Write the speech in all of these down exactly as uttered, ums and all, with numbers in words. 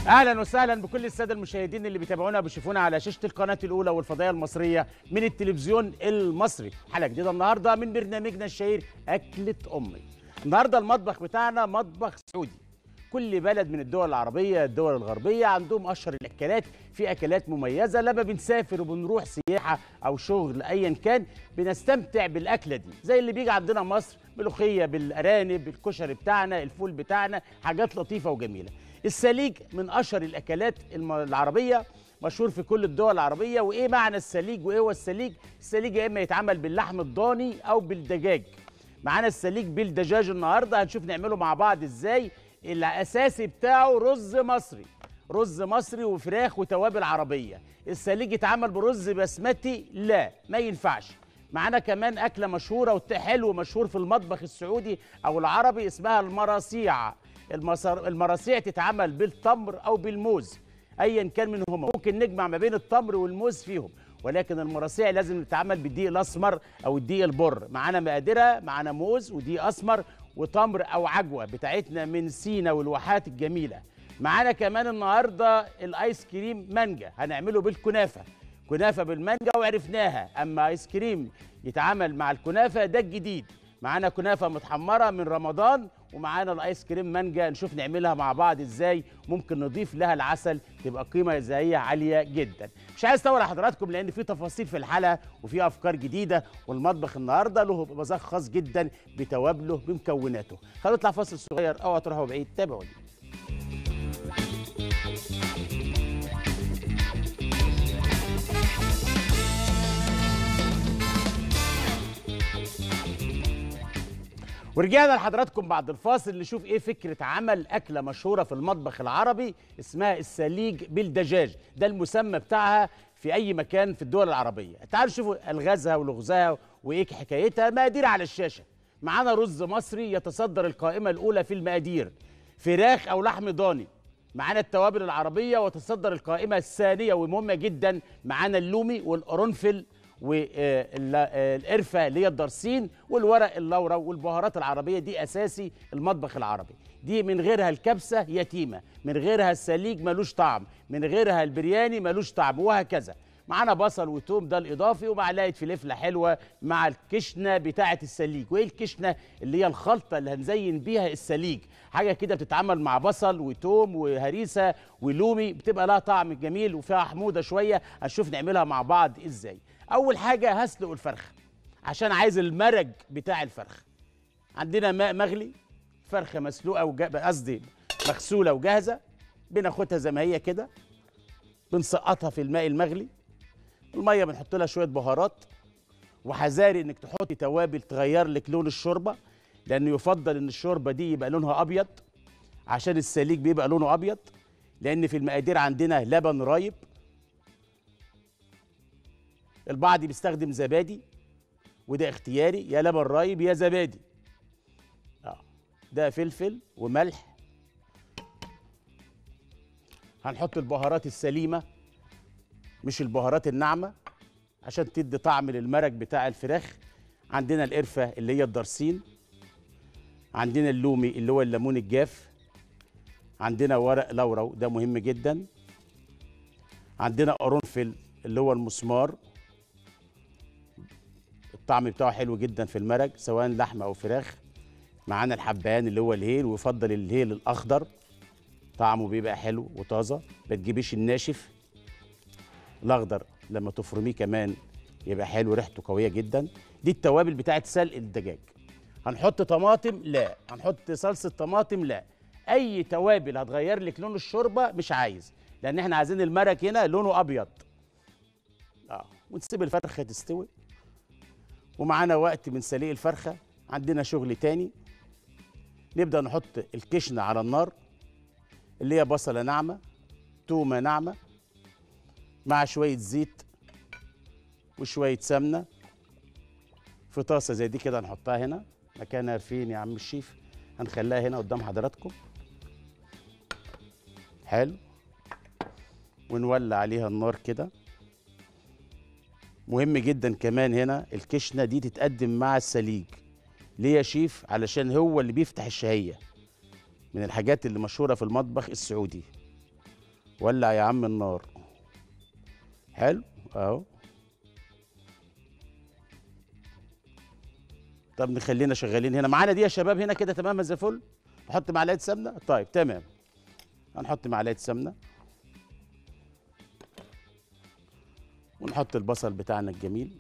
اهلا وسهلا بكل الساده المشاهدين اللي بيتابعونا وبيشوفونا على شاشه القناه الاولى والفضائيه المصريه من التلفزيون المصري. حلقه جديده النهارده من برنامجنا الشهير اكله امي. النهارده المطبخ بتاعنا مطبخ سعودي. كل بلد من الدول العربيه الدول الغربيه عندهم اشهر الاكلات، في اكلات مميزه لما بنسافر وبنروح سياحه او شغل ايا كان بنستمتع بالاكله دي، زي اللي بيجي عندنا مصر ملوخيه بالارانب، الكشري بتاعنا، الفول بتاعنا، حاجات لطيفه وجميله. السليج من اشهر الاكلات العربيه، مشهور في كل الدول العربيه. وايه معنى السليج وايه هو السليج؟ السليج يا اما يتعمل باللحم الضاني او بالدجاج. معانا السليج بالدجاج النهارده، هنشوف نعمله مع بعض ازاي. الاساسي بتاعه رز مصري، رز مصري وفراخ وتوابل عربيه. السليج يتعمل برز بسمتي؟ لا، ما ينفعش. معانا كمان اكله مشهوره وحلو مشهور في المطبخ السعودي او العربي اسمها المراسيع. المصر... المراسيع تتعمل بالتمر او بالموز، ايا كان منهما. ممكن نجمع ما بين التمر والموز فيهم، ولكن المراسيع لازم تتعمل بالدقيق الاسمر او الدقيق البر. معانا مقاديرها، معانا موز ودقيق اسمر وتمر او عجوه بتاعتنا من سينا والواحات الجميله. معانا كمان النهارده الايس كريم مانجا، هنعمله بالكنافه، كنافه بالمانجا وعرفناها. اما ايس كريم يتعامل مع الكنافه ده الجديد. معانا كنافه متحمره من رمضان، ومعانا الايس كريم مانجا، نشوف نعملها مع بعض ازاي. ممكن نضيف لها العسل، تبقى قيمه غذائيه عاليه جدا. مش عايز اطول على حضراتكم لان في تفاصيل في الحلقه وفي افكار جديده، والمطبخ النهارده له مذاق خاص جدا بتوابله بمكوناته. خلينا نطلع فاصل صغير او تروحوا بعيد، تابعوني. ورجعنا لحضراتكم بعد الفاصل نشوف ايه فكره عمل اكله مشهوره في المطبخ العربي اسمها السليج بالدجاج. ده المسمى بتاعها في اي مكان في الدول العربيه. تعالوا شوفوا الغازها ولغزها وايه حكايتها. مقادير على الشاشه. معانا رز مصري يتصدر القائمه الاولى في المقادير، فراخ او لحم ضاني. معانا التوابل العربيه وتصدر القائمه الثانيه ومهمه جدا، معانا اللومي والقرنفل والقرفه اللي هي الدرسين والورق اللورا والبهارات العربيه. دي اساسي المطبخ العربي، دي من غيرها الكبسه يتيمه، من غيرها السليج ملوش طعم، من غيرها البرياني ملوش طعم، وهكذا. معانا بصل وتوم ده الاضافي، ومعلقه فلفله حلوه مع الكشنه بتاعه السليج. وايه الكشنه؟ اللي هي الخلطه اللي هنزين بيها السليج، حاجه كده بتتعمل مع بصل وتوم وهريسه ولومي، بتبقى لها طعم جميل وفيها حموضه شويه. هنشوف نعملها مع بعض ازاي. اول حاجه هسلق الفرخه عشان عايز المرج بتاع الفرخه. عندنا ماء مغلي، فرخه مسلوقه قصدي مغسوله وجاهزه، بناخدها زي ما هي كده، بنسقطها في الماء المغلي. الميه بنحط لها شويه بهارات، وحذاري انك تحطي توابل تغير لك لون الشوربه، لانه يفضل ان الشوربه دي يبقى لونها ابيض عشان السليج بيبقى لونه ابيض. لان في المقادير عندنا لبن رايب، البعض بيستخدم زبادي وده اختياري، يا لبن رايب يا زبادي. اه ده فلفل وملح. هنحط البهارات السليمه مش البهارات الناعمه عشان تدي طعم للمرق بتاع الفراخ. عندنا القرفه اللي هي الدرسين، عندنا اللومي اللي هو الليمون الجاف، عندنا ورق لورا ده مهم جدا، عندنا قرنفل اللي هو المسمار، الطعم بتاعه حلو جدا في المرق سواء لحمه او فراخ. معانا الحبهان اللي هو الهيل، ويفضل الهيل الاخضر، طعمه بيبقى حلو وطازه، ما تجيبيش الناشف. الاخضر لما تفرميه كمان يبقى حلو، ريحته قويه جدا. دي التوابل بتاعت سلق الدجاج. هنحط طماطم؟ لا. هنحط صلصه طماطم؟ لا. اي توابل هتغير لك لون الشوربه مش عايز، لان احنا عايزين المرق هنا لونه ابيض. اه ونسيب الفرخه تستوي، ومعانا وقت من سليق الفرخه. عندنا شغل تاني، نبدا نحط الكشنه على النار اللي هي بصله ناعمه، تومه ناعمه، مع شويه زيت وشويه سمنه في طاسه زي دي كده. نحطها هنا مكانها فين يا عم الشيف؟ هنخليها هنا قدام حضراتكم. حلو. ونولع عليها النار كده. مهم جدا كمان هنا الكشنه دي تتقدم مع السليج. ليه يا شيف؟ علشان هو اللي بيفتح الشهيه، من الحاجات اللي مشهوره في المطبخ السعودي. ولع يا عم النار. حلو اهو. طب نخلينا شغالين هنا معانا دي يا شباب هنا كده تمام زي الفل. نحط معلقه سمنه. طيب تمام، هنحط معلقه سمنه ونحط البصل بتاعنا الجميل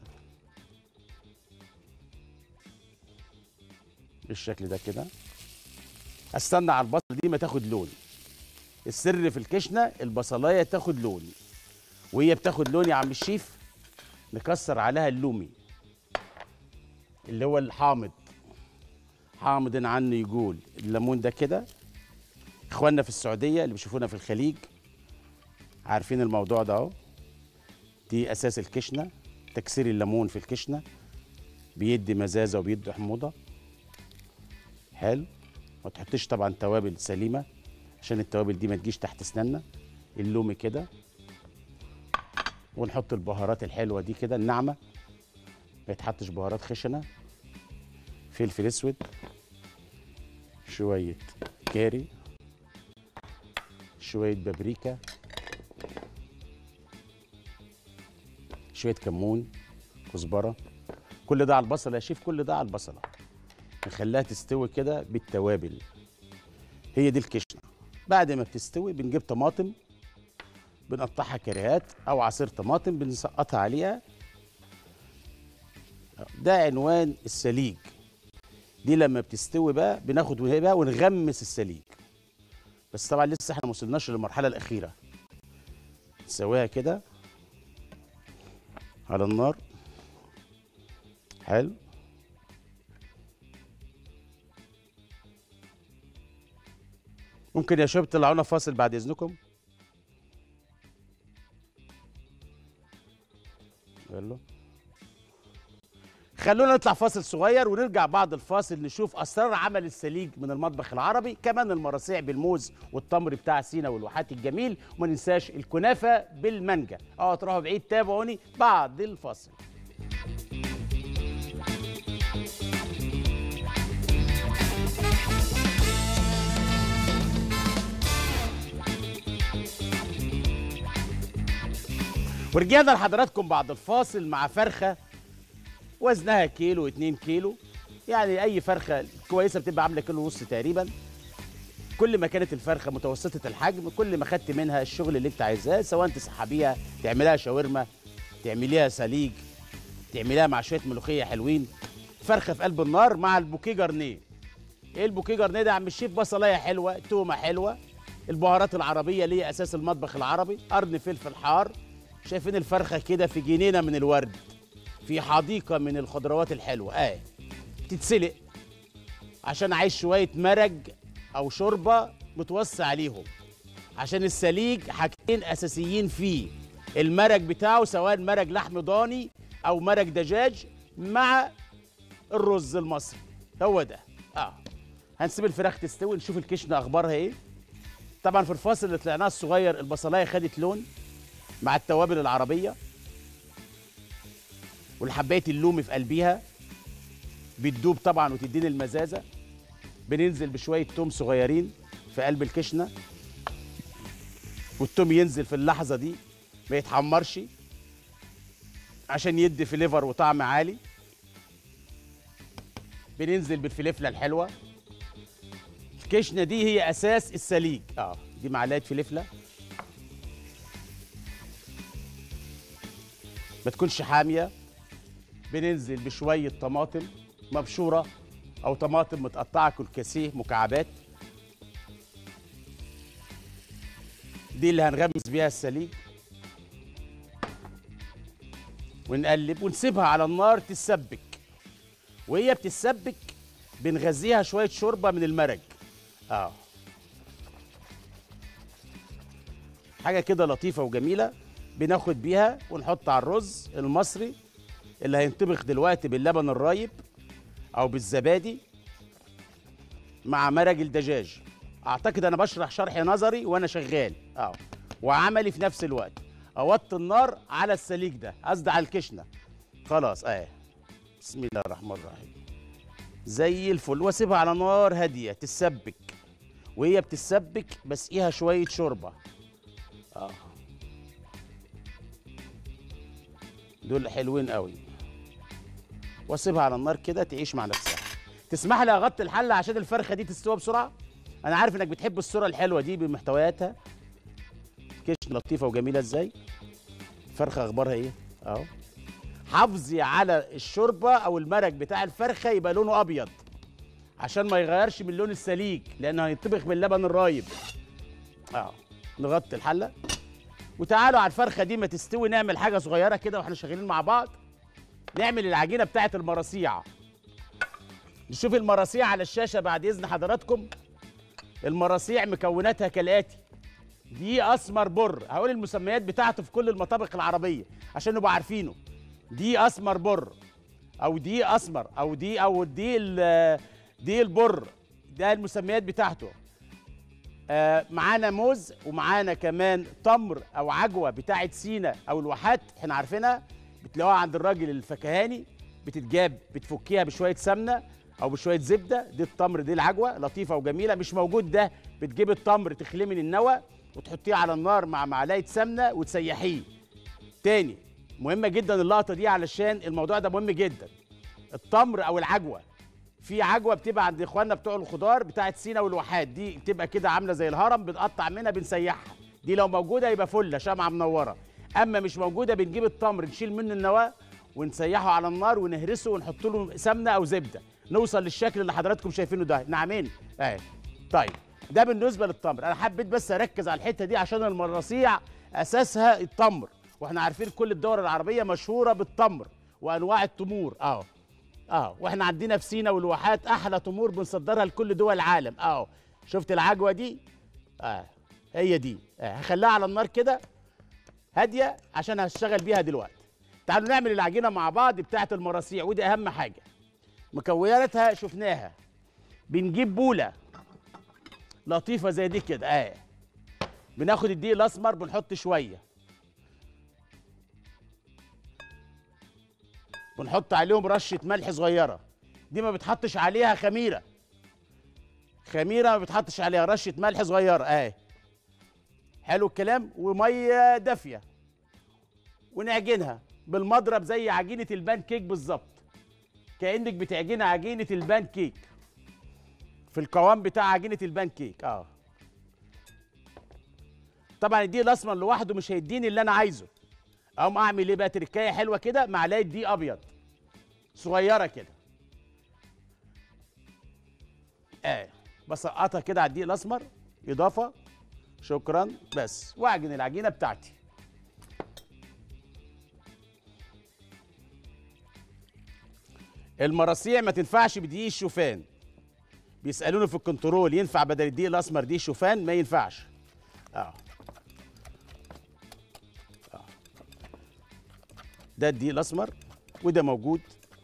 بالشكل ده كده. استنى على البصل دي ما تاخد لون. السر في الكشنه البصلايه تاخد لون، وهي بتاخد لون يا عم الشيف نكسر عليها اللومي اللي هو الحامض. حامض عنه يقول الليمون ده كده. اخواننا في السعوديه اللي بيشوفونا في الخليج عارفين الموضوع ده اهو. دي اساس الكشنه، تكسير الليمون في الكشنه بيدي مزازه وبيدي حموضه. حلو. ما تحطيش طبعا توابل سليمه عشان التوابل دي ما تجيش تحت اسناننا. اللومي كده، ونحط البهارات الحلوه دي كده الناعمه، ما يتحطش بهارات خشنه. فلفل اسود، شويه كاري، شويه بابريكا، شويه كمون، كزبره. كل ده على البصله يا شيف، كل ده على البصله. نخليها تستوي كده بالتوابل. هي دي الكشنه. بعد ما بتستوي بنجيب طماطم بنقطعها كريهات او عصير طماطم بنسقطها عليها. ده عنوان السليق. دي لما بتستوي بقى بناخد بقى ونغمس السليق. بس طبعا لسه احنا ما وصلناش للمرحله الاخيره. نسويها كده على النار. حلو. ممكن يا شباب تطلعونا فاصل بعد اذنكم؟ يلا خلونا نطلع فاصل صغير ونرجع بعد الفاصل نشوف اسرار عمل السليق من المطبخ العربي. كمان المراسيع بالموز والتمر بتاع سينا والواحات الجميل، وما ننساش الكنافه بالمانجا. اه تروحوا بعيد، تابعوني بعد الفاصل. ورجعنا لحضراتكم بعد الفاصل مع فرخه وزنها كيلو اتنين كيلو. يعني اي فرخه كويسه بتبقى عامله كيلو ونص تقريبا. كل ما كانت الفرخه متوسطه الحجم كل ما خدت منها الشغل اللي انت عايزاه، سواء تسحبيها تعمليها شاورما، تعمليها سليج، تعمليها مع شويه ملوخيه حلوين. فرخه في قلب النار مع البوكيه جرنيه. ايه البوكيه جرنيه ده يا عم الشيف؟ بصلايه حلوه، تومه حلوه، البهارات العربيه اللي هي اساس المطبخ العربي، قرن فلفل حار. شايفين الفرخه كده في جنينه من الورد، في حديقه من الخضروات الحلوه. اه تتسلق عشان عايز شويه مرج او شوربه متوصي عليهم. عشان السليج حاجتين اساسيين فيه، المرج بتاعه سواء مرج لحم ضاني او مرج دجاج مع الرز المصري. هو ده. اه هنسيب الفراخ تستوي نشوف الكشنه اخبارها ايه. طبعا في الفاصل اللي طلعناه الصغير البصلايه خدت لون مع التوابل العربيه والحبايه اللومي في قلبيها بتدوب طبعا وتديني المزازه. بننزل بشويه توم صغيرين في قلب الكشنه، والتوم ينزل في اللحظه دي ما يتحمرش عشان يدي فليفر وطعم عالي. بننزل بالفلفله الحلوه. الكشنه دي هي اساس السليق. اه دي معلقه فلفله ما تكونش حاميه. بننزل بشويه طماطم مبشوره او طماطم متقطعه كلكسيه مكعبات. دي اللي هنغمس بيها السليق. ونقلب ونسيبها على النار تتسبك. وهي بتتسبك بنغذيها شويه شوربه من المرج. اه حاجه كده لطيفه وجميله. بناخد بيها ونحط على الرز المصري اللي هينطبخ دلوقتي باللبن الرايب او بالزبادي مع مرج الدجاج. اعتقد انا بشرح شرح نظري وانا شغال اه وعملي في نفس الوقت. اوطي النار على السليق ده، قصدي على الكشنه. خلاص اه بسم الله الرحمن الرحيم زي الفل. واسيبها على نار هاديه تتسبك. وهي بتتسبك بسقيها شويه شوربه. اه دول حلوين قوي. واسيبها على النار كده تعيش مع نفسها. تسمح لي اغطي الحله عشان الفرخه دي تستوي بسرعه؟ انا عارف انك بتحب الصوره الحلوه دي بمحتوياتها. كيش لطيفه وجميله ازاي. الفرخه اخبارها ايه اهو. حافظي على الشوربه او المرق بتاع الفرخه يبقى لونه ابيض عشان ما يغيرش من لون السليق لانه هيطبخ باللبن الرايب. اه نغطي الحله وتعالوا على الفرخه دي ما تستوي نعمل حاجه صغيره كده واحنا شغالين مع بعض. نعمل العجينه بتاعه المراسيع. نشوف المراسيع على الشاشه بعد اذن حضراتكم. المراسيع مكوناتها كالاتي: دقيق اسمر بر، هقول المسميات بتاعته في كل المطابخ العربيه عشان نبقوا عارفينه. دقيق اسمر بر او دقيق اسمر او دقيق او دقيق دقيق البر، ده المسميات بتاعته. آه معانا موز ومعانا كمان تمر او عجوه بتاعه سينا او الواحات احنا عارفينها، بتلاقوها عند الراجل الفكهاني، بتتجاب بتفكيها بشويه سمنه او بشويه زبده. دي التمر دي العجوه لطيفه وجميله. مش موجود ده بتجيب التمر تخليه من النوى وتحطيه على النار مع معلقه سمنه وتسيحيه. تاني مهمه جدا اللقطه دي علشان الموضوع ده مهم جدا. التمر او العجوه، في عجوه بتبقى عند اخواننا بتوع الخضار بتاعت سينا والواحات، دي بتبقى كده عامله زي الهرم، بنقطع منها بنسيحها. دي لو موجوده يبقى فله شمعه منوره. اما مش موجوده بنجيب التمر نشيل منه النواه ونسيحه على النار ونهرسه ونحط له سمنه او زبده نوصل للشكل اللي حضراتكم شايفينه ده. نعمين اهي. طيب ده بالنسبه للتمر. انا حبيت بس اركز على الحته دي عشان المراسيع اساسها التمر، واحنا عارفين كل الدول العربيه مشهوره بالتمر وانواع التمور. اهو اهو واحنا عندنا في سينا والواحات احلى تمور بنصدرها لكل دول العالم. اهو شفت العجوه دي؟ اه هي دي. اه هخليها على النار كده هاديه عشان هشتغل بيها دلوقتي. تعالوا نعمل العجينه مع بعض بتاعه المراسيع، ودي اهم حاجه. مكوناتها شفناها. بنجيب بوله لطيفه زي دي كده اه. بناخد الدقيق الاسمر بنحط شويه، بنحط عليهم رشه ملح صغيره. دي ما بتحطش عليها خميره، خميره ما بتحطش عليها، رشه ملح صغيره اهي. حلو الكلام. وميه دافيه ونعجنها بالمضرب زي عجينه البان كيك بالظبط، كانك بتعجن عجينه البان كيك في القوام بتاع عجينه البان كيك. اه طبعا الدقيق الاسمر لوحده مش هيديني اللي انا عايزه. اقوم اعمل ايه بقى؟ تركايه حلوه كده، معلقه دقيق ابيض صغيره كده اه، بسقطها كده على الدقيق الاسمر اضافه. شكرا. بس واعجن العجينه بتاعتي. المراسيع ما تنفعش بدقيق الشوفان. بيسالوني في الكنترول ينفع بدل الدقيق الاسمر دقيق شوفان؟ ما ينفعش. اه اه ده الدقيق الاسمر وده موجود.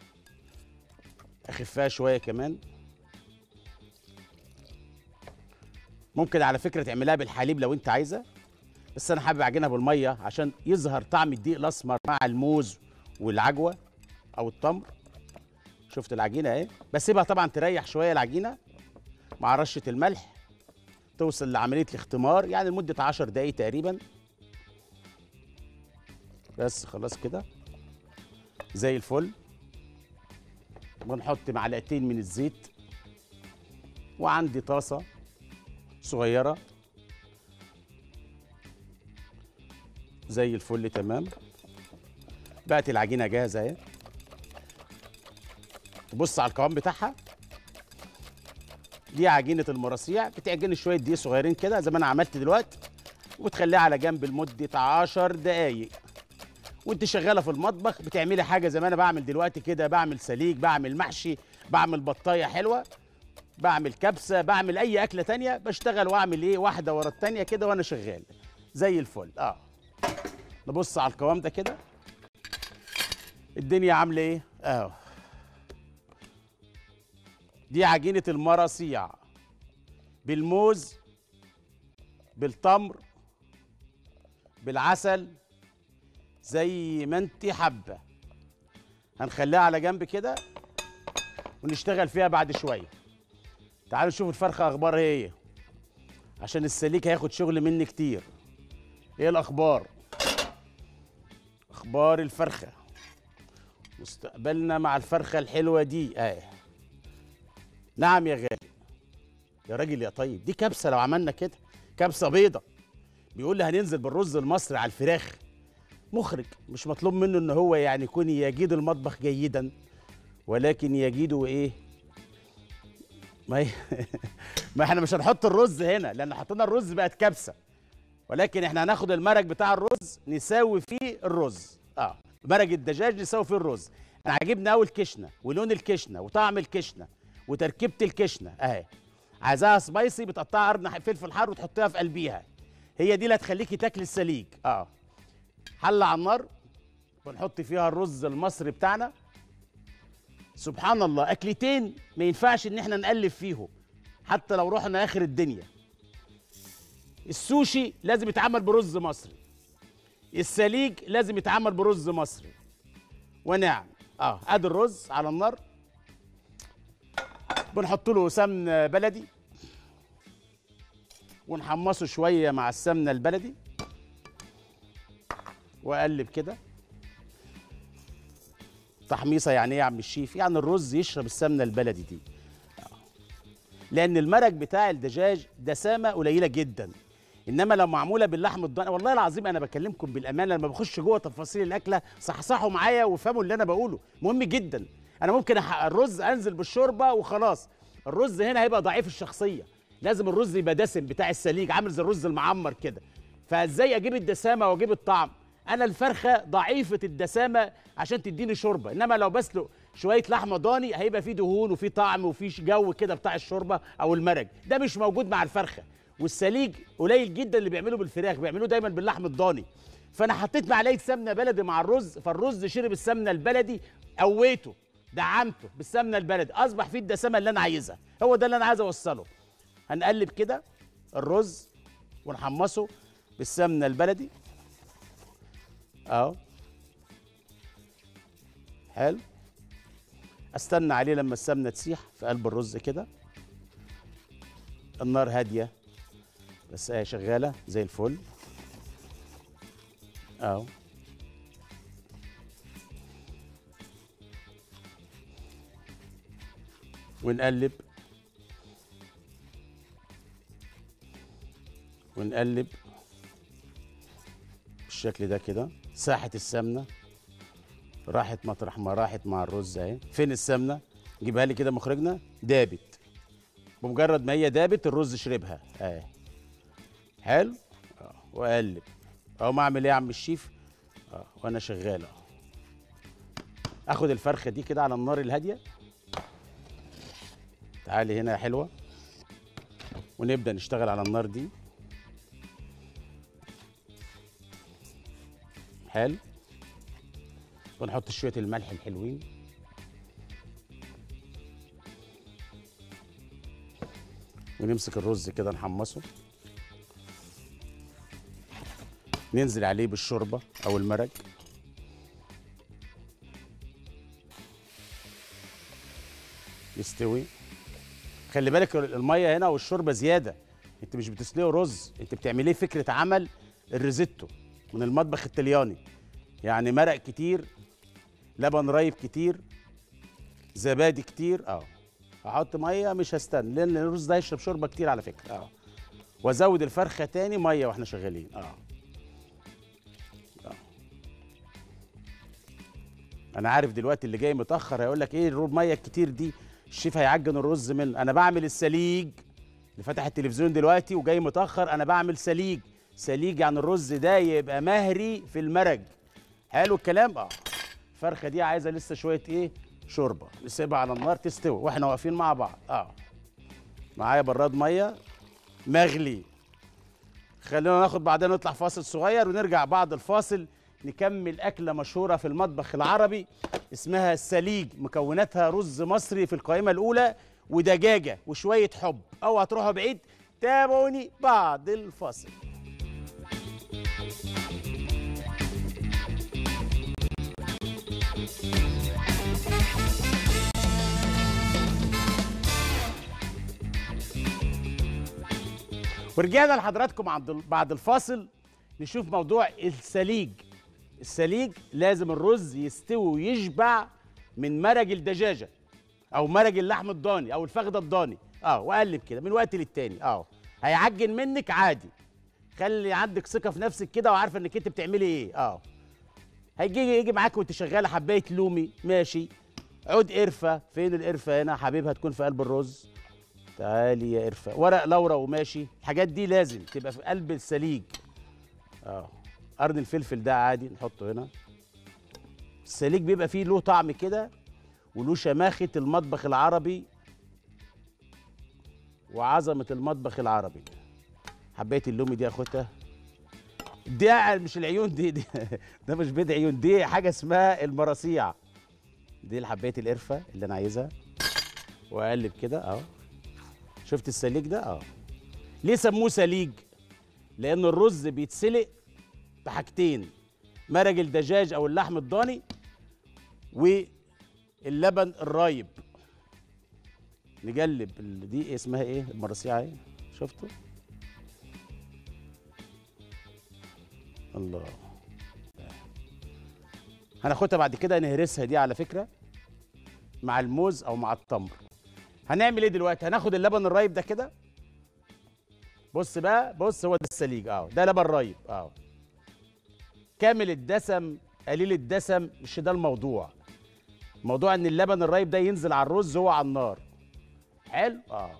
اخفها شويه كمان. ممكن على فكره تعملها بالحليب لو انت عايزه، بس انا حابب اعجنها بالميه عشان يظهر طعم الدقيق الاسمر مع الموز والعجوه او التمر. شفت العجينه اهي. بسيبها طبعا تريح شويه العجينه مع رشه الملح، توصل لعمليه الاختمار يعني لمده عشر دقايق تقريبا. بس خلاص كده زي الفل. بنحط معلقتين من الزيت، وعندي طاسه صغيره زي الفل. تمام. بقت العجينه جاهزه اهي. بص على القوام بتاعها. دي عجينه المراسيع. بتعجن شويه دقيق صغيرين كده زي ما انا عملت دلوقتي، وتخليها على جنب لمده عشر دقايق. وانت شغاله في المطبخ بتعملي حاجه زي ما انا بعمل دلوقتي كده، بعمل سليق، بعمل محشي، بعمل بطايه حلوه، بعمل كبسه، بعمل اي اكله تانية. بشتغل واعمل ايه واحده ورا التانية كده وانا شغال زي الفل. اه نبص على القوام ده كده. الدنيا عامله ايه اهو. دي عجينه المراسيع بالموز بالتمر بالعسل زي ما انت حابه. هنخليها على جنب كده ونشتغل فيها بعد شويه. تعالوا نشوف الفرخه اخبارها ايه عشان السليك هياخد شغل مني كتير. ايه الاخبار؟ اخبار الفرخه، مستقبلنا مع الفرخه الحلوه دي. اه نعم يا غالي، يا راجل يا طيب، دي كبسه. لو عملنا كده كبسه بيضه، بيقول لي هننزل بالرز المصري على الفراخ. مخرج مش مطلوب منه ان هو يعني يكون يجيد المطبخ جيدا، ولكن يجيده ايه؟ ما هي ما احنا مش هنحط الرز هنا، لان حطينا الرز بقت كبسه، ولكن احنا هناخد المرق بتاع الرز نساوي فيه الرز. اه مرق الدجاج نساوي فيه الرز. انا عاجبني قوي الكشنه ولون الكشنه وطعم الكشنه وتركيبه الكشنه اهي. عايزاها سبايسي، بتقطعها قرن فلفل حار وتحطيها في قلبيها، هي دي اللي هتخليكي تاكلي السليج. اه حله على النار ونحط فيها الرز المصري بتاعنا. سبحان الله، اكلتين ما ينفعش ان احنا نقلب فيهم حتى لو رحنا اخر الدنيا. السوشي لازم يتعمل برز مصري، السليج لازم يتعمل برز مصري. ونعم اه ادي الرز على النار، بنحط له سمن بلدي ونحمصه شويه مع السمنه البلدي واقلب كده. تحميصه يعني ايه يا عم الشيف؟ يعني الرز يشرب السمنه البلدي دي، لان المرق بتاع الدجاج دسامه قليله جدا، انما لو معموله باللحم الضاني، والله العظيم انا بكلمكم بالامانه لما بخش جوه تفاصيل الاكله، صحصحوا معايا وافهموا اللي انا بقوله، مهم جدا. انا ممكن أح- الرز انزل بالشوربه وخلاص، الرز هنا هيبقى ضعيف الشخصيه، لازم الرز يبقى دسم بتاع السليج، عامل زي الرز المعمر كده. فازاي اجيب الدسامه واجيب الطعم؟ انا الفرخه ضعيفه الدسامه عشان تديني شوربه، انما لو بسلق شويه لحمه ضاني هيبقى فيه دهون وفيه طعم وفيه جو كده بتاع الشوربه او المرق، ده مش موجود مع الفرخه. والسليج قليل جدا اللي بيعملوه بالفراخ، بيعملوه دايما باللحم الضاني. فانا حطيت معلقه سمنه بلدي مع الرز، فالرز شرب السمنه البلدي، قويته دعمته بالسمنه البلدي، اصبح فيه الدسامه اللي انا عايزها. هو ده اللي انا عايز اوصله. هنقلب كده الرز ونحمصه بالسمنه البلدي اهو. حلو، استنى عليه لما السمنه تسيح في قلب الرز كده. النار هاديه بس اهي شغاله زي الفل اهو. ونقلب ونقلب بالشكل ده كده. ساحة السمنة راحت مطرح ما راحت مع الرز اهي. فين السمنة؟ جيبها لي كده مخرجنا. دابت، بمجرد ما هي دابت الرز شربها اهي. حلو اه. واقلب اهو. ما اعمل ايه يا عم الشيف؟ اه وانا شغال اهو. اخد الفرخة دي كده على النار الهادية. تعالي هنا يا حلوة، ونبدأ نشتغل على النار دي. حلو، ونحط شويه الملح الحلوين، ونمسك الرز كده نحمصه، ننزل عليه بالشوربه او المرق، يستوي. خلي بالك الميه هنا والشوربه زياده، انت مش بتسلقي رز، انت بتعمليه فكره عمل الريزيتو من المطبخ الطلياني، يعني مرق كتير، لبن رايب كتير، زبادي كتير. اه هحط ميه مش هستنى، لان الرز ده هيشرب شوربه كتير على فكره. اه وازود الفرخه تاني ميه واحنا شغالين. اه اه انا عارف دلوقتي اللي جاي متاخر هيقول لك ايه الميه الكتير دي، الشيف هيعجن الرز منه. انا بعمل السليج. اللي فتح التلفزيون دلوقتي وجاي متاخر، انا بعمل سليج. سليج يعني الرز ده يبقى مهري في المرق. حلو الكلام. اه الفرخه دي عايزه لسه شويه ايه؟ شوربه. نسيبها على النار تستوي واحنا واقفين مع بعض. اه معايا براد ميه مغلي. خلينا ناخد بعدين نطلع فاصل صغير ونرجع بعد الفاصل نكمل اكله مشهوره في المطبخ العربي اسمها السليج. مكوناتها رز مصري في القائمه الاولى ودجاجه وشويه حب. اوعى تروحوا بعيد، تابعوني بعد الفاصل. ورجعنا لحضراتكم عند بعد الفاصل. نشوف موضوع السليج. السليج لازم الرز يستوي ويشبع من مرق الدجاجه او مرق اللحم الضاني او الفخده الضاني. اه وقلب كده من وقت للتاني. اه هيعجن منك عادي، خلي عندك ثقه في نفسك كده وعارفه انك انت بتعملي ايه. اه هيجي يجي معاك وانت شغاله حبايه لومي ماشي، عود قرفه، فين القرفه هنا حبيبها تكون في قلب الرز. تعالي يا قرفه، ورق لورا وماشي، الحاجات دي لازم تبقى في قلب السليج. اه قرن الفلفل ده عادي نحطه هنا. السليج بيبقى فيه له طعم كده وله شماخه المطبخ العربي وعظمه المطبخ العربي. حبايه اللومي دي اخدها، دي مش العيون دي, دي ده مش بيض عيون، دي حاجه اسمها المراسيع. دي حبايه القرفه اللي انا عايزها، واقلب كده اهو. شفت السليج ده؟ اه ليه سموه سليج؟ لان الرز بيتسلق بحاجتين، مرق الدجاج او اللحم الضاني واللبن الرايب. نقلب دي اسمها ايه؟ المراسيع اهي، شفتوا؟ الله. هناخدها بعد كده نهرسها دي على فكره مع الموز او مع التمر. هنعمل ايه دلوقتي؟ هناخد اللبن الرايب ده كده، بص بقى، بص هو ده السليج اهو، ده لبن رايب اهو، كامل الدسم قليل الدسم، مش ده الموضوع. الموضوع ان اللبن الرايب ده ينزل على الرز هو على النار. حلو؟ اه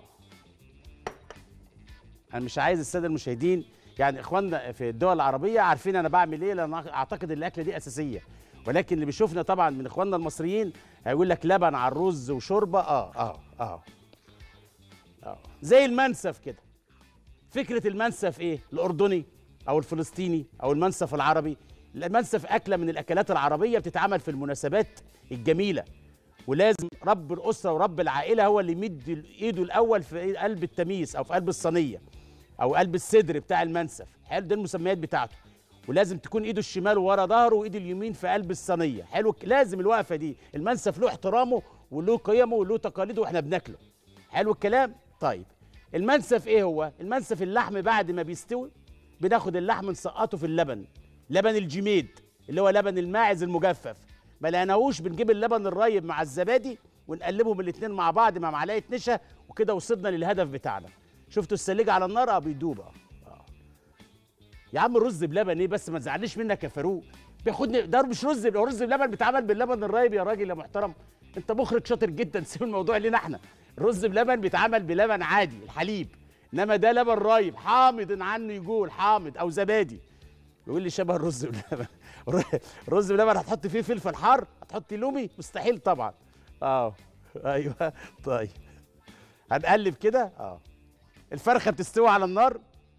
انا مش عايز الساده المشاهدين يعني اخواننا في الدول العربيه عارفين انا بعمل ايه، لان اعتقد ان الاكله دي اساسيه، ولكن اللي بيشوفنا طبعا من اخواننا المصريين هيقول لك لبن على الرز وشوربه. اه اه اه اه زي المنسف كده. فكره المنسف ايه؟ الاردني او الفلسطيني او المنسف العربي. المنسف اكله من الاكلات العربيه بتتعمل في المناسبات الجميله، ولازم رب الاسره ورب العائله هو اللي يمد ايده الاول في قلب التميس او في قلب الصينيه او قلب الصدر بتاع المنسف. حلو؟ دي المسميات بتاعته. ولازم تكون ايده الشمال ورا ظهره وايده اليمين في قلب الصينيه. حلو؟ لازم الوقفه دي. المنسف له احترامه وله قيمه وله تقاليده واحنا بناكله. حلو الكلام؟ طيب المنسف ايه هو؟ المنسف اللحم بعد ما بيستوي بناخد اللحم نسقطه في اللبن، لبن الجميد اللي هو لبن الماعز المجفف. ما لقيناهوش بنجيب اللبن الرايب مع الزبادي ونقلبهم الاثنين مع بعض مع معلقه نشا، وكده وصلنا للهدف بتاعنا. شفتوا السليج على النار؟ اه بيدوب. اه يا عم الرز بلبن ايه بس؟ ما تزعلنيش منك يا فاروق، بياخدني ده مش رز، رز بلبن بيتعمل باللبن الرايب يا راجل يا محترم. انت مخرج شاطر جدا، سيب الموضوع لينا احنا. الرز بلبن بيتعمل بلبن عادي الحليب، انما ده لبن رايب حامض عنه يقول حامض او زبادي. يقول لي شبه الرز بلبن. الرز بلبن هتحط فيه فلفل حار؟ هتحطي لومي؟ مستحيل طبعا. اه ايوه طيب هنقلب كده. اه الفرخه بتستوي على النار.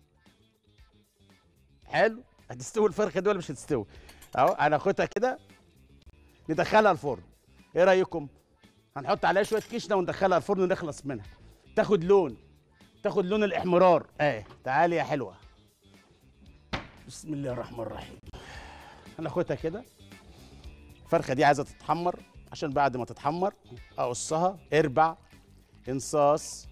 حلو؟ هتستوي الفرخه دي ولا مش هتستوي؟ اهو هناخدها كده ندخلها الفرن. ايه رايكم؟ هنحط عليها شويه كشنه وندخلها الفرن ونخلص منها. تاخد لون، تاخد لون الاحمرار. اه تعالي يا حلوه. بسم الله الرحمن الرحيم. هناخدها كده. الفرخه دي عايزه تتحمر، عشان بعد ما تتحمر اقصها اربع انصاص.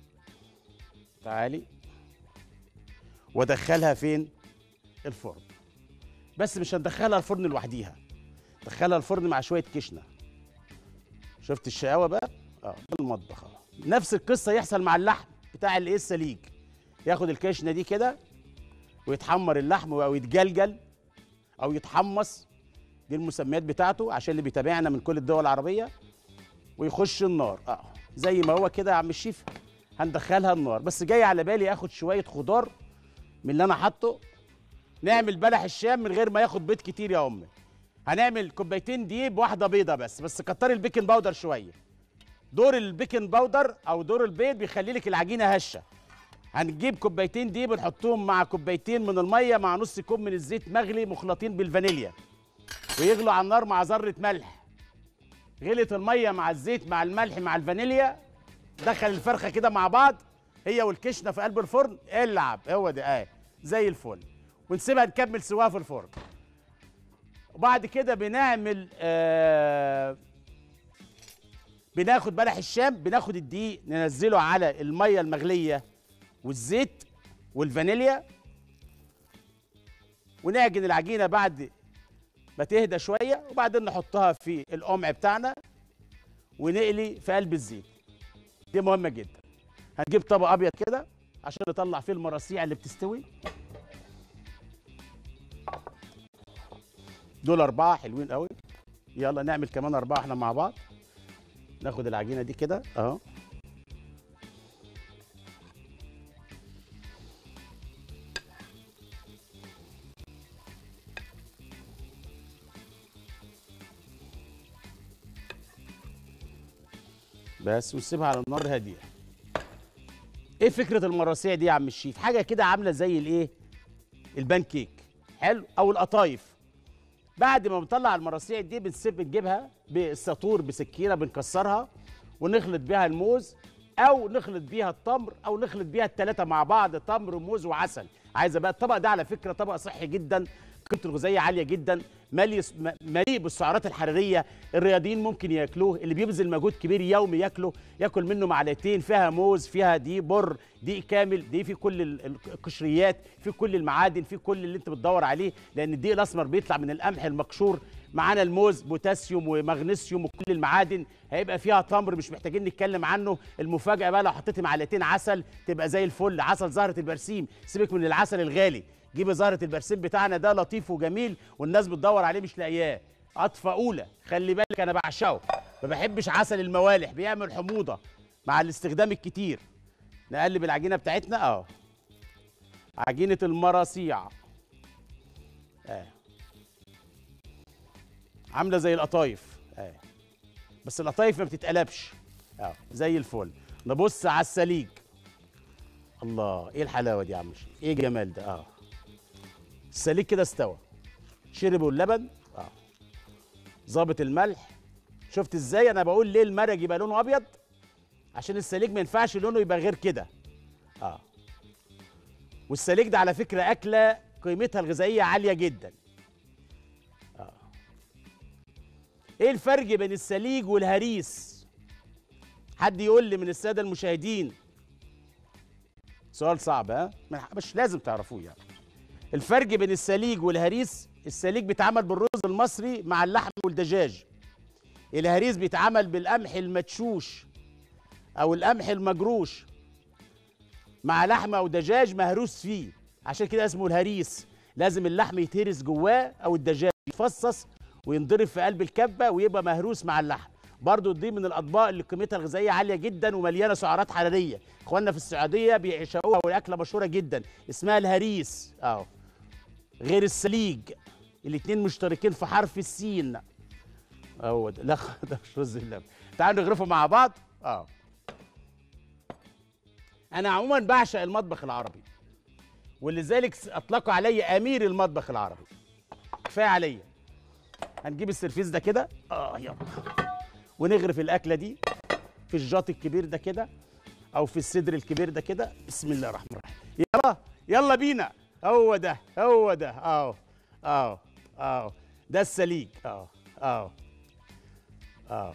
تعالي وادخلها فين؟ الفرن. بس مش هندخلها الفرن لوحديها، ندخلها الفرن مع شويه كشنه. شفت الشقاوه بقى؟ اه ده المطبخ اهو. نفس القصه يحصل مع اللحم بتاع الايه السليج. ياخد الكشنه دي كده ويتحمر اللحم او يتجلجل او يتحمص، دي المسميات بتاعته عشان اللي بيتابعنا من كل الدول العربيه، ويخش النار. اه زي ما هو كده يا عم الشيف. هندخلها النار، بس جاي على بالي اخد شويه خضار من اللي انا حاطه. نعمل بلح الشام من غير ما ياخد بيض كتير يا امي. هنعمل كوبايتين دقيق بواحده بيضه بس، بس كتري البيكنج باودر شويه. دور البيكنج باودر او دور البيض بيخلي لك العجينه هشه. هنجيب كوبايتين دقيق بنحطهم مع كوبايتين من الميه مع نص كوب من الزيت مغلي مخلطين بالفانيليا، ويغلوا على النار مع ذره ملح. غلت الميه مع الزيت مع الملح مع الفانيليا، دخل الفرخه كده مع بعض هي والكشنه في قلب الفرن. العب هو ده اه زي الفل، ونسيبها نكمل سواها في الفرن. وبعد كده بنعمل آه بناخد بلح الشام، بناخد الدقيق ننزله على الميه المغليه والزيت والفانيليا، ونعجن العجينه بعد ما تهدى شويه، وبعدين نحطها في القمع بتاعنا ونقلي في قلب الزيت. دي مهمه جدا. هنجيب طبق ابيض كده عشان نطلع فيه المراسيع اللي بتستوي. دول اربعه حلوين قوي. يلا نعمل كمان اربعه احنا مع بعض. ناخد العجينه دي كده اهو، بس ونسيبها على النار هاديه. ايه فكره المراسيع دي يا عم الشيف؟ حاجه كده عامله زي الايه، البان كيك، حلو، او القطايف. بعد ما بنطلع المراسيع دي بنسيب بنجيبها بالساطور بسكينه بنكسرها ونخلط بيها الموز، او نخلط بيها التمر، او نخلط بيها الثلاثه مع بعض، تمر وموز وعسل. عايزه بقى الطبق ده على فكره طبق صحي جدا، قيمته الغذائيه عاليه جدا، مليء مليء بالسعرات الحراريه. الرياضيين ممكن ياكلوه، اللي بيبذل مجهود كبير يومي ياكله، ياكل منه معلقتين. فيها موز، فيها دقيق بر، دقيق كامل، دي في كل القشريات، في كل المعادن، في كل اللي انت بتدور عليه، لان الدقيق الاسمر بيطلع من القمح المقشور. معانا الموز بوتاسيوم ومغنيسيوم وكل المعادن. هيبقى فيها تمر مش محتاجين نتكلم عنه. المفاجاه بقى لو حطيتي معلقتين عسل تبقى زي الفل. عسل زهره البرسيم، سيبك من العسل الغالي، جيبي زهره البرسيم بتاعنا، ده لطيف وجميل والناس بتدور عليه مش لاقياه. قطفه اولى، خلي بالك انا بعشقه، ما بحبش عسل الموالح، بيعمل حموضه مع الاستخدام الكتير. نقلب العجينه بتاعتنا اه، عجينه المراسيع اه، عامله زي القطايف اه، بس القطايف ما بتتقلبش اه، زي الفل. نبص على السليج. الله، ايه الحلاوه دي يا عم شيخ، ايه الجمال ده اه. السليج كده استوى، شربوا اللبن اه، ظابط الملح. شفت ازاي انا بقول ليه المرق يبقى لونه ابيض؟ عشان السليج ما ينفعش لونه يبقى غير كده اه. والسليج ده على فكره اكله قيمتها الغذائيه عاليه جدا اه. ايه الفرق بين السليج والهريس؟ حد يقول لي من الساده المشاهدين؟ سؤال صعب ها، مش لازم تعرفوه يعني. الفرق بين السليج والهريس: السليج بيتعمل بالرز المصري مع اللحم والدجاج، الهريس بيتعمل بالقمح المدشوش او القمح المجروش مع لحمه او دجاج مهروس فيه، عشان كده اسمه الهريس. لازم اللحم يتهرس جواه او الدجاج يفصص وينضرب في قلب الكبه ويبقى مهروس مع اللحم. برضو دي من الاطباق اللي قيمتها الغذائيه عاليه جدا ومليانه سعرات حراريه. اخواننا في السعوديه بيعشقوها والاكله مشهوره جدا، اسمها الهريس اهو، غير السليج. الاتنين مشتركين في حرف السين اهو. لا ده مش رز اللبن. تعالوا نغرفه مع بعض اه. انا عموما بعشق المطبخ العربي، ولذلك اطلقوا علي امير المطبخ العربي. كفايه عليا. هنجيب السرفيس ده كده اه يلا، ونغرف الاكله دي في الجاط الكبير ده كده، او في الصدر الكبير ده كده. بسم الله الرحمن الرحيم. يلا يلا بينا. هو ده هو ده اهو اهو اهو، ده السليج اهو اهو اهو.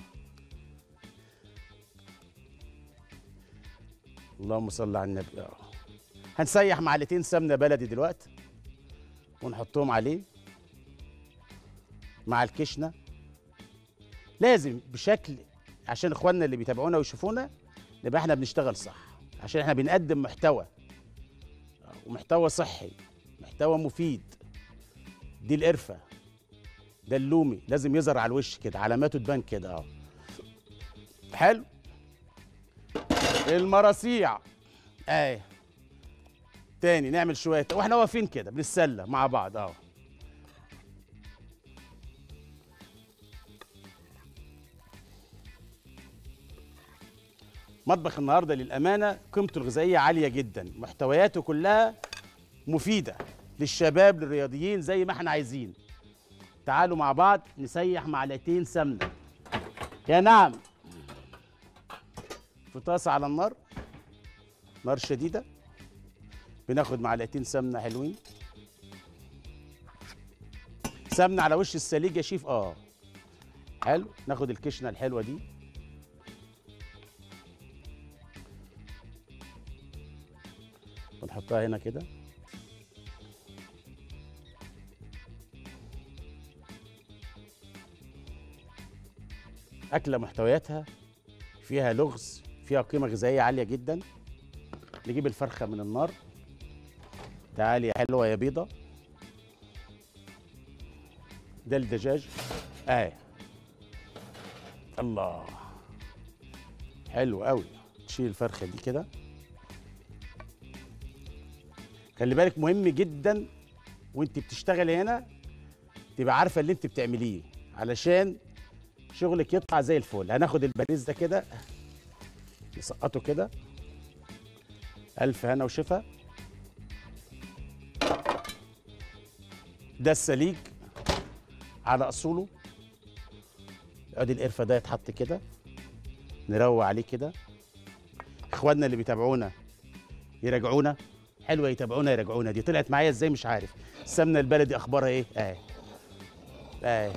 اللهم صل على النبي اهو. هنسيح معلقتين سمنه بلدي دلوقتي ونحطهم عليه مع الكشنه، لازم بشكل عشان اخواننا اللي بيتابعونا ويشوفونا نبقى احنا بنشتغل صح، عشان احنا بنقدم محتوى ومحتوى صحي، محتوى مفيد. دي القرفه، ده اللومي، لازم يظهر على الوش كده، علاماته تبان كده اهو. حلو. المراسيع اهي تاني، نعمل شويه واحنا واقفين كده بنتسلى مع بعض اهو. مطبخ النهارده للامانه قيمته الغذائيه عاليه جدا، محتوياته كلها مفيده للشباب للرياضيين زي ما احنا عايزين. تعالوا مع بعض نسيح معلقتين سمنه. يا نعم. في طاسه على النار، نار شديده، بناخد معلقتين سمنه حلوين. سمنه على وش السليج يا شيف اه. حلو. ناخد الكشنه الحلوه دي ونحطها هنا كده. اكله محتوياتها فيها لغز، فيها قيمه غذائيه عاليه جدا. نجيب الفرخه من النار. تعالي يا حلوه يا بيضه. ده الدجاج اهي. الله، حلو قوي. تشيل الفرخه دي كده. خلي بالك مهم جدا وانت بتشتغلي هنا تبقى عارفه اللي انت بتعمليه علشان شغلك يطلع زي الفل. هناخد الباريز ده كده نسقطه كده. الف هنا وشفا. ده السليج على اصوله. ادي القرفه ده يتحط كده، نروق عليه كده. اخواننا اللي بيتابعونا يراجعونا. حلوه يتابعونا يراجعونا. دي طلعت معايا ازاي مش عارف. السمنه البلدي اخبارها ايه؟ اهي اهي.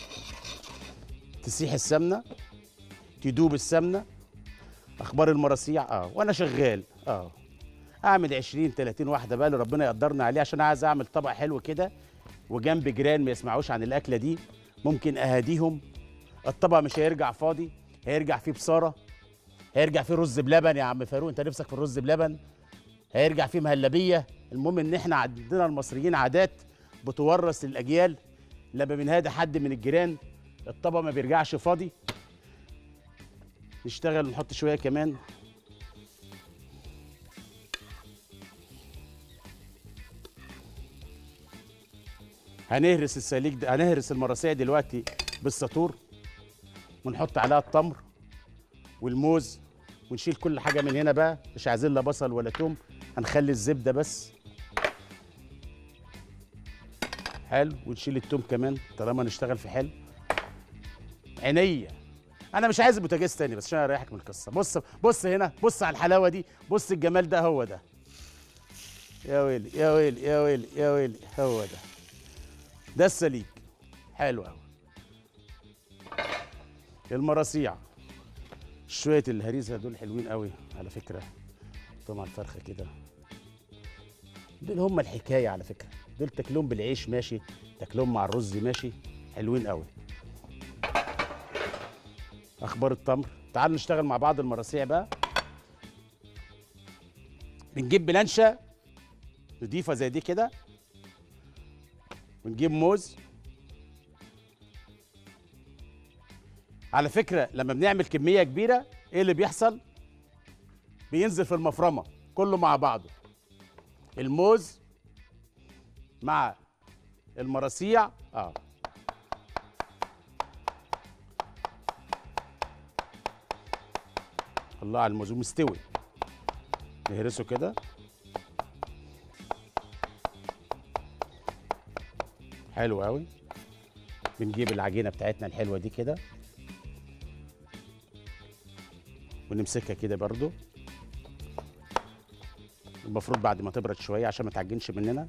تسيح السمنه، تدوب السمنه. اخبار المراسيع اه وانا شغال اه اعمل عشرين تلاتين واحده بقى اللي ربنا يقدرنا عليه، عشان عايز اعمل طبق حلو كده وجنب جيران ما يسمعوش عن الاكله دي. ممكن اهاديهم. الطبق مش هيرجع فاضي، هيرجع فيه بصاره، هيرجع فيه رز بلبن. يا عم فاروق انت نفسك في الرز بلبن؟ هيرجع فيه مهلبيه. المهم ان احنا عندنا المصريين عادات بتورث للاجيال. لما بنهادي حد من الجيران الطبق ما بيرجعش فاضي. نشتغل نحط شويه كمان. هنهرس السليك ده، هنهرس المراسيع دلوقتي بالساطور ونحط عليها التمر والموز ونشيل كل حاجه من هنا بقى. مش عايزين لا بصل ولا توم، هنخلي الزبده بس. حلو. ونشيل التوم كمان طالما نشتغل في حلو. عينيا. انا مش عايز بوتاجاز تاني بس عشان اريحك من القصه. بص بص هنا، بص على الحلاوه دي، بص الجمال ده. هو ده يا ويلي يا ويلي يا ويلي يا ويلي. هو ده ده السليك. حلو قوي. المراسيع شويه الهريسه دول حلوين قوي على فكره. طبعا الفرخه كده دول هم الحكايه على فكره. دول تاكلهم بالعيش ماشي، تاكلهم مع الرز ماشي، حلوين قوي. اخبار التمر. تعالوا نشتغل مع بعض المراسيع بقى. بنجيب بلانشه نضيفه زي دي كده، ونجيب موز. على فكره لما بنعمل كميه كبيره ايه اللي بيحصل؟ بينزل في المفرمه كله مع بعضه. الموز مع المراسيع اه الله على الموز مستوي. نهرسه كده. حلو قوي. بنجيب العجينه بتاعتنا الحلوه دي كده ونمسكها كده برضو. المفروض بعد ما تبرد شويه عشان ما تعجنش مننا.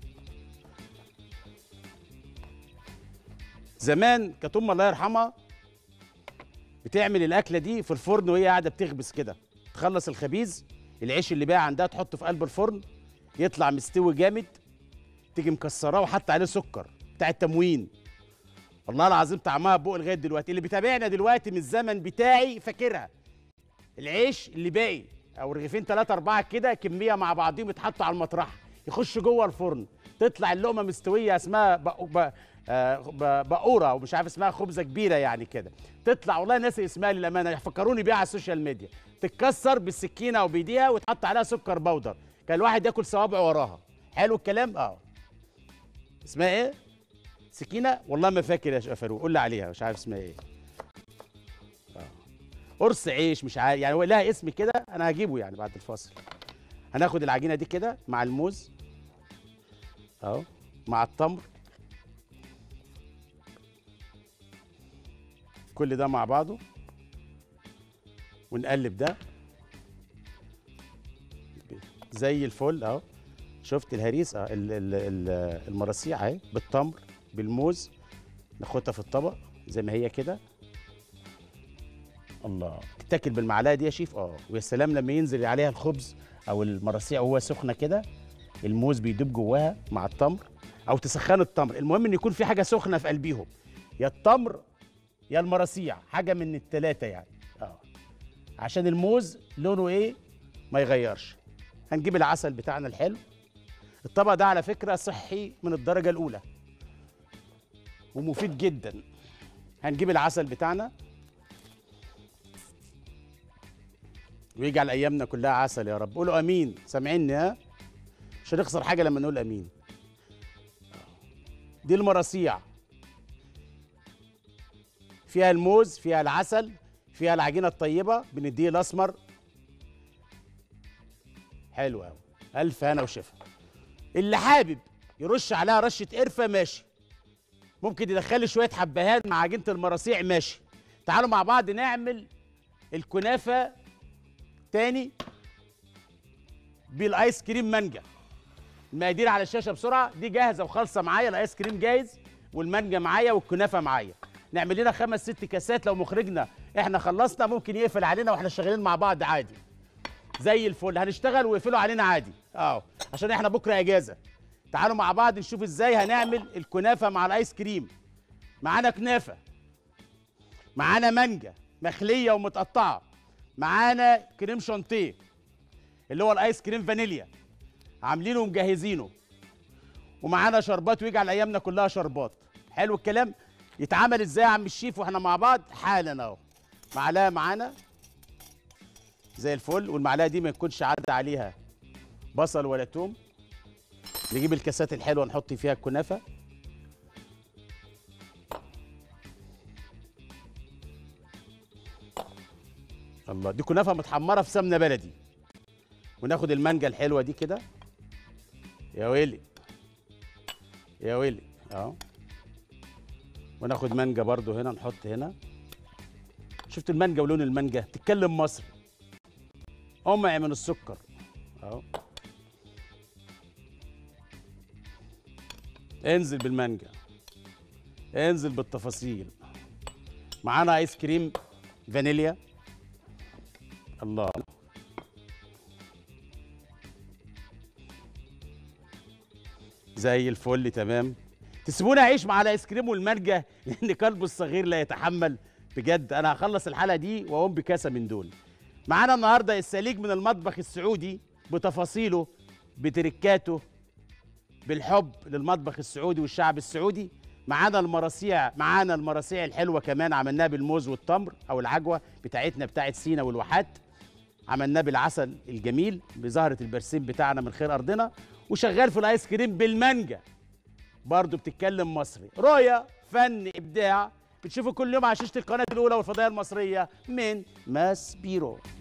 زمان كانت امي الله يرحمها بتعمل الاكله دي في الفرن وهي قاعده بتخبز كده. تخلص الخبيز العيش اللي بقى عندها تحطه في قلب الفرن يطلع مستوي جامد. تيجي مكسراه وحط عليه سكر بتاع التموين. والله العظيم طعمها بقى لغايه دلوقتي. اللي بيتابعنا دلوقتي من الزمن بتاعي فاكرها. العيش اللي باقي او رغيفين ثلاثه اربعه كده كميه مع بعضهم يتحطوا على المطرحه يخش جوه الفرن تطلع اللقمه مستويه. اسمها بق... ب... آه بقوره ومش عارف اسمها، خبزه كبيره يعني كده تطلع. والله ناسي اسمها للامانه، يفكروني بيها على السوشيال ميديا. تتكسر بالسكينه او بايديها وتحط عليها سكر بودر. كان الواحد ياكل صوابعه وراها. حلو الكلام. اه اسمها ايه؟ سكينه. والله ما فاكر يا فاروق، قول لي عليها. مش عارف اسمها ايه. اه قرص عيش مش عارف يعني، لها اسم كده. انا هجيبه يعني بعد الفاصل. هناخد العجينه دي كده مع الموز اهو مع التمر، كل ده مع بعضه ونقلب ده زي الفل اهو. شفت الهريس اه المراسيع اهي بالتمر بالموز. ناخدها في الطبق زي ما هي كده. الله تتاكل بالمعلقه دي يا شيف. اه ويا سلام لما ينزل عليها الخبز او المراسيع وهو سخنه كده. الموز بيدوب جواها مع التمر او تسخن التمر. المهم ان يكون في حاجه سخنه في قلبيهم، يا التمر يا المراسيع، حاجه من الثلاثه يعني. اه عشان الموز لونه ايه ما يغيرش. هنجيب العسل بتاعنا الحلو. الطبق ده على فكره صحي من الدرجه الاولى ومفيد جدا. هنجيب العسل بتاعنا ويجعل ايامنا كلها عسل يا رب. قولوا امين، سامعيني؟ ها، مش هنخسر حاجه لما نقول امين. دي المراسيع، فيها الموز، فيها العسل، فيها العجينه الطيبه، بنديه الاسمر. حلو قوي، الف هنا وشفا. اللي حابب يرش عليها رشه قرفه ماشي، ممكن يدخلي شويه حبهان مع عجينه المراسيع ماشي. تعالوا مع بعض نعمل الكنافه تاني بالايس كريم مانجا. المقادير على الشاشه بسرعه، دي جاهزه وخالصه معايا، الايس كريم جاهز والمانجا معايا والكنافه معايا. نعمل لنا خمس ست كاسات، لو مخرجنا احنا خلصنا ممكن يقفل علينا واحنا شغالين مع بعض عادي زي الفل. هنشتغل ويقفلوا علينا عادي اه عشان احنا بكره اجازه. تعالوا مع بعض نشوف ازاي هنعمل الكنافه مع الايس كريم. معانا كنافه، معانا مانجا مخليه ومتقطعه، معانا كريم شانتيه اللي هو الايس كريم فانيليا عاملينه ومجهزينه، ومعانا شربات ويجعل ايامنا كلها شربات. حلو الكلام. يتعمل ازاي يا عم الشيف واحنا مع بعض حالا اهو. معلقه معانا زي الفل، والمعلقه دي ما يكونش عدى عليها بصل ولا توم. نجيب الكاسات الحلوه نحط فيها الكنافه. الله، دي كنافه متحمره في سمنه بلدي. وناخد المانجا الحلوه دي كده، يا ويلي يا ويلي اهو. وناخد مانجا برضو هنا نحط هنا. شفت المانجا ولون المانجا تتكلم مصري، قمع من السكر اهو. انزل بالمانجا، انزل بالتفاصيل. معانا ايس كريم فانيليا. الله، زي الفل تمام. تسيبوني اعيش مع الايس كريم والمانجا لان قلبه الصغير لا يتحمل. بجد انا هخلص الحلقه دي واقوم بكاسه من دول. معانا النهارده السليج من المطبخ السعودي بتفاصيله بتركاته بالحب للمطبخ السعودي والشعب السعودي. معانا المراسيع، معانا المراسيع الحلوه كمان عملناها بالموز والتمر او العجوه بتاعتنا بتاعت سينا والواحات. عملناه بالعسل الجميل بزهره البرسيم بتاعنا من خير ارضنا. وشغال في الايس كريم بالمانجا برضه بتتكلم مصري. رؤية، فن، ابداع، بتشوفوا كل يوم على شاشه القناه الاولى والفضائيه المصريه من ماس بيرو.